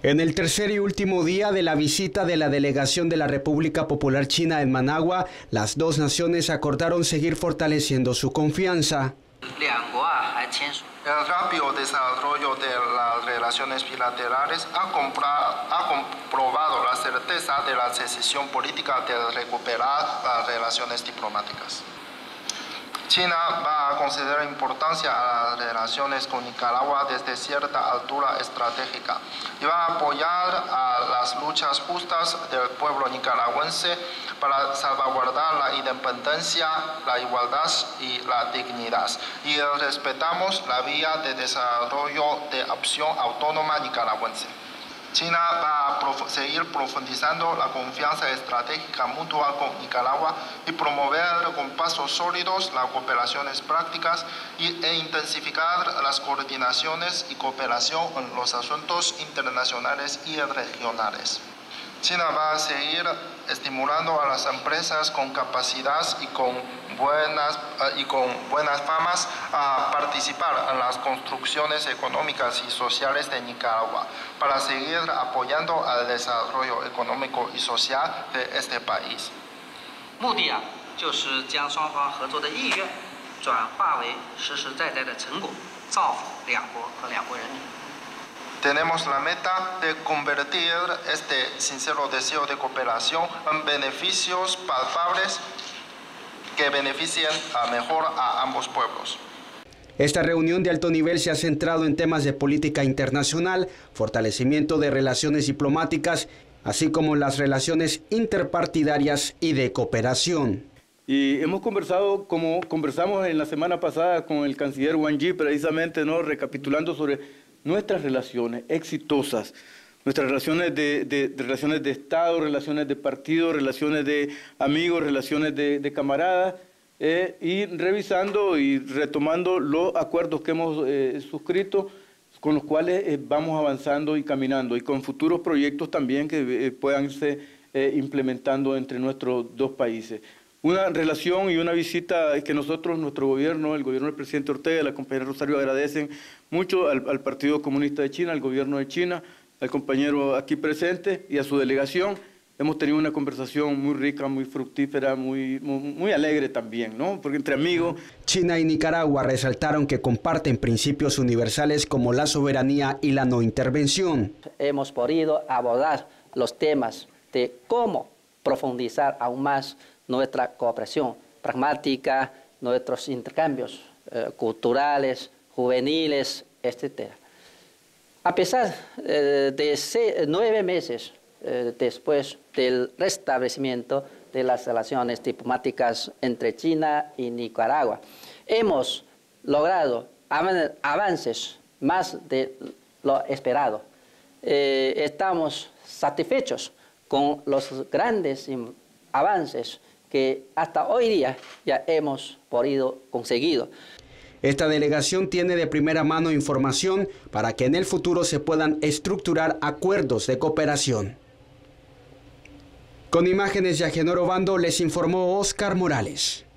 En el tercer y último día de la visita de la delegación de la República Popular China en Managua, las dos naciones acordaron seguir fortaleciendo su confianza. El rápido desarrollo de las relaciones bilaterales ha comprobado la certeza de la decisión política de recuperar las relaciones diplomáticas. China va a conceder importancia a las relaciones con Nicaragua desde cierta altura estratégica y va a apoyar a las luchas justas del pueblo nicaragüense para salvaguardar la independencia, la igualdad y la dignidad. Y respetamos la vía de desarrollo de opción autónoma nicaragüense. China va a seguir profundizando la confianza estratégica mutua con Nicaragua y promover con pasos sólidos las cooperaciones prácticas e intensificar las coordinaciones y cooperación en los asuntos internacionales y regionales. China va a seguir estimulando a las empresas con capacidad y con buenas famas a participar en las construcciones económicas y sociales de Nicaragua para seguir apoyando al desarrollo económico y social de este país. Tenemos la meta de convertir este sincero deseo de cooperación en beneficios palpables que beneficien mejor a ambos pueblos. Esta reunión de alto nivel se ha centrado en temas de política internacional, fortalecimiento de relaciones diplomáticas, así como las relaciones interpartidarias y de cooperación. Y hemos conversado, como conversamos en la semana pasada con el canciller Wang Yi, precisamente, ¿no?, recapitulando sobre nuestras relaciones exitosas, nuestras relaciones de Estado, relaciones de partido, relaciones de amigos, relaciones de camaradas, y revisando y retomando los acuerdos que hemos suscrito, con los cuales vamos avanzando y caminando, y con futuros proyectos también que puedan irse implementando entre nuestros dos países. Una relación y una visita que nosotros, nuestro gobierno, el gobierno del presidente Ortega, la compañera Rosario, agradecen mucho al Partido Comunista de China, al gobierno de China, al compañero aquí presente y a su delegación. Hemos tenido una conversación muy rica, muy fructífera, muy alegre también, ¿no?, porque entre amigos. China y Nicaragua resaltaron que comparten principios universales como la soberanía y la no intervención. Hemos podido abordar los temas de cómo profundizar aún más nuestra cooperación pragmática, nuestros intercambios culturales, juveniles, etc. A pesar de 9 meses después del restablecimiento de las relaciones diplomáticas entre China y Nicaragua, hemos logrado avances más de lo esperado. Estamos satisfechos con los grandes avances que hasta hoy día ya hemos podido conseguir. Esta delegación tiene de primera mano información para que en el futuro se puedan estructurar acuerdos de cooperación. Con imágenes de Agenor Obando les informó Oscar Morales.